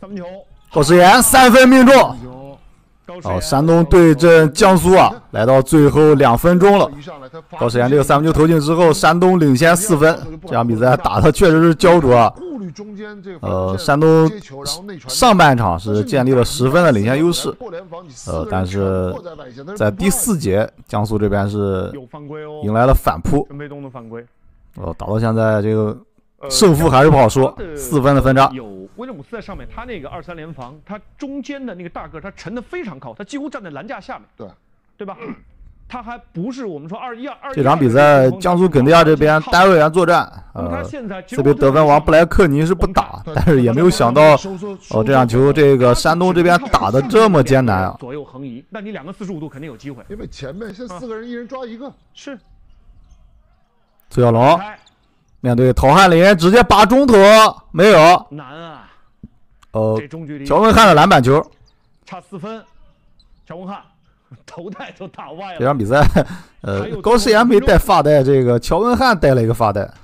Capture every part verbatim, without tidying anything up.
三分球， 高诗岩三分命中。哦，山东对阵江苏啊，来到最后两分钟了。高诗岩这个三分球投进之后，山东领先四分。这场比赛打的确实是焦灼啊。呃，山东上半场是建立了十分的领先优势，呃，但是在第四节，江苏这边是迎来了反扑。哦，打到现在这个胜负还是不好说，四分的分差。 有威廉姆斯在上面，他那个二三联防，他中间的那个大个，他沉得非常靠，他几乎站在篮架下面， 对， 对吧？他还不是我们说二一二二。 这场比赛，江苏肯尼亚这边单位员作战，呃，这边得分王布莱克尼是不打，但是也没有想到，哦，这场球这个山东这边打的这么艰难啊！ 左右横移，那你两个四十五度肯定有机会， 因为前面现在四个人，一人抓一个， 是。 崔小龙面对陶汉林，直接拔中投，没有， 难啊！ 呃，乔文翰的篮板球， 差四分，乔文翰。头带都打歪了。 这场比赛，呃，高诗岩没带发带，这个乔文翰带了一个发带，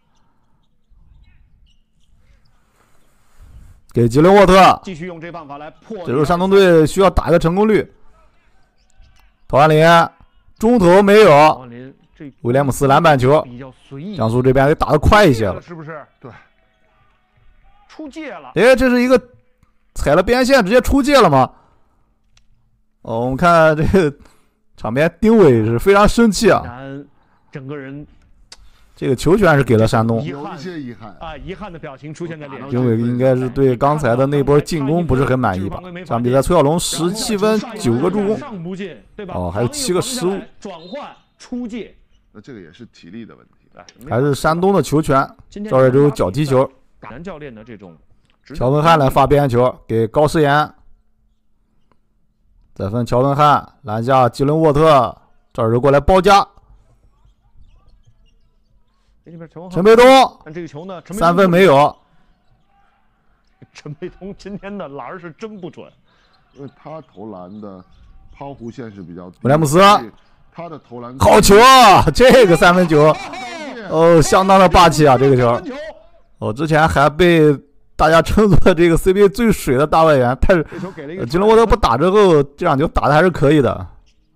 给吉伦沃特。 继续用这办法来破。 这时候山东队需要打一个成功率。陶汉林中投没有，威廉姆斯篮板球。江苏这边得打得快一些了， 是不是？对，出界了。 哎，这是一个踩了边线直接出界了吗？哦，我们看这个场边，丁伟是非常生气啊， 整个人这个球权是给了山东， 有一些遗憾啊，遗憾的表情出现在脸上。 丁伟应该是对刚才的那波进攻不是很满意吧？这场比赛崔小龙十七分九个助攻，哦，还有七个失误， 转换出界， 那这个也是体力的问题， 还是山东的球权。赵帅洲脚踢球， 男教练的这种， 乔文翰来发边球给高诗岩。再分乔文翰篮下吉伦沃特，这儿就过来包夹。陈培东， 这个球呢， 三分没有。 陈培东今天的篮是真不准， 因为他投篮的抛弧线是比较低。 威廉姆斯， 他的投篮好球啊！这个三分球，哦，相当的霸气啊！这个球，哦，之前还被大家称作这个 C B A 最水的大外援，但是吉伦沃特不打之后，这场球打的还是可以的。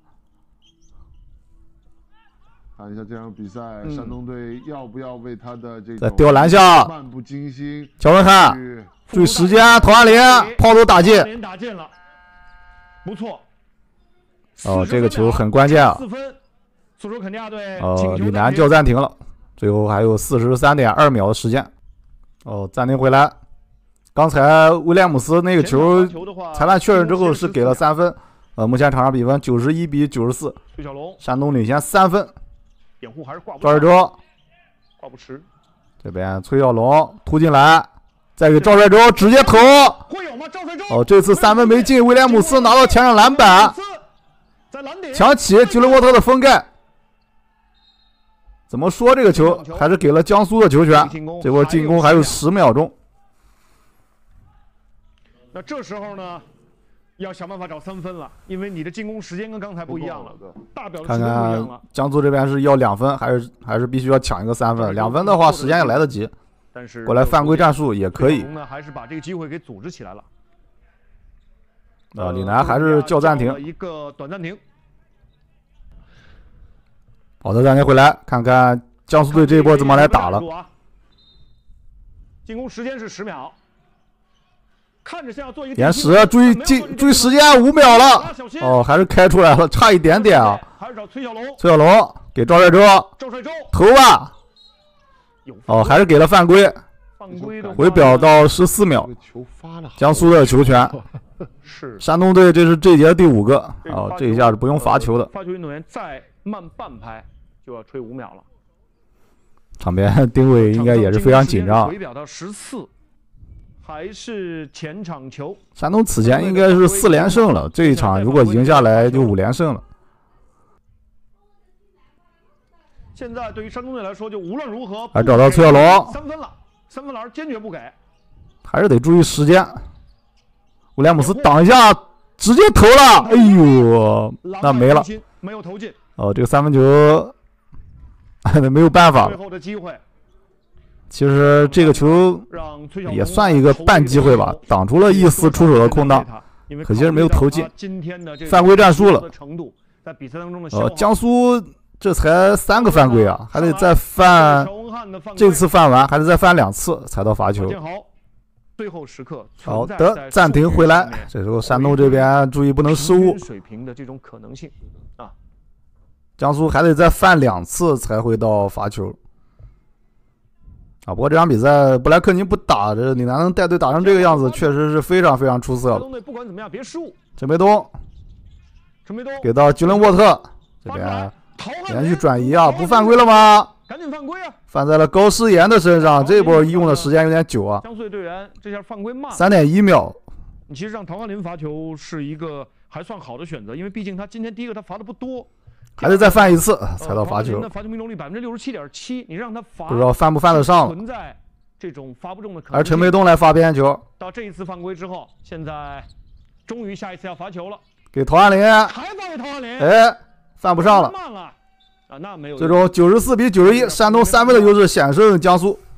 看一下这场比赛，嗯、山东队要不要为他的这个在吊篮下漫不经心？ 乔文翰注意时间，陶汉林抛投打进， 打进了，不错。 哦，这个球很关键啊！ 四分，苏州肯尼亚队哦，李楠叫暂停了，最后还有四十三点二秒的时间。哦，暂停回来。刚才威廉姆斯那个球，裁判确认之后是给了三分。呃，目前场上比分九十一比九十四，山东领先三分。 掩护还是挂不。 赵帅洲挂不迟。这边崔小龙突进来，再给赵帅洲直接投。 会有吗？赵帅洲。 哦，这次三分没进，威廉姆斯拿到前场篮板，抢起吉伦沃特的封盖。怎么说这个球还是给了江苏的球权？这波进攻还有十秒钟。 那这时候呢，要想办法找三分了，因为你的进攻时间跟刚才不一样了，大表的时间不一样了。 看看江苏这边是要两分，还是还是必须要抢一个三分？两分的话，时间也来得及。 但是过来犯规战术也可以。 呢，还是把这个机会给组织起来了。 啊，李楠还是叫暂停， 一个短暂停。 好的，暂停回来，看看江苏队这一波怎么来打了。 进攻时间是十秒。看着像要做一个延时，注意进，注意时间，五秒了。哦，还是开出来了，差一点点啊。 还是找崔小龙， 崔小龙给赵帅洲， 赵帅洲投吧。哦，还是给了犯规， 犯规的回表到十四秒。江苏的球权， 是山东队这是这节的第五个。哦，这一下是不用罚球的。 发球运动员再慢半拍就要吹五秒了。 场边丁伟应该也是非常紧张。 回表到十四。还是前场球。 山东此前应该是四连胜了，这一场如果赢下来就五连胜了。 现在对于山东队来说，就无论如何还找到崔小龙， 三分了，三分篮坚决不给， 还是得注意时间。威廉姆斯挡一下，直接投了，哎呦，那没了， 没有投进。 哦，这个三分球没有办法了。 最后的机会。 其实这个球也算一个半机会吧，挡住了一丝出手的空档，可惜是没有投进，犯规战术了。呃，江苏这才三个犯规啊，还得再犯，这次犯完还得再犯两次才到罚球。 最后时刻， 好的，暂停回来。这时候山东这边注意不能失误。 水平的这种可能性啊， 江苏还得再犯两次才会到罚球。啊，不过这场比赛布莱克尼不打，这李楠能带队打成这个样子，确实是非常非常出色了。 不管怎么样，别失误。 陈培东， 陈培东给到吉伦沃特这边连续转移啊，不犯规了吗？ 赶紧犯规啊！ 犯在了高诗岩的身上，这波用的时间有点久啊。 江苏队员这下犯规慢， 三点一秒。 你其实让陶汉林罚球是一个还算好的选择，因为毕竟他今天第一个他罚的不多， 还得再犯一次才到罚球。 呃、罚球命中率百分之六十七点七，你让他罚， 不知道犯不犯得上了。 存在这种罚不中的可能性。 而陈培东来罚边球。 到这一次犯规之后，现在终于下一次要罚球了， 给陶汉林， 还罚给陶汉林， 哎，犯不上了。 慢了。啊，那没有。 最终九十四比九十一，山东三分的优势险胜江苏。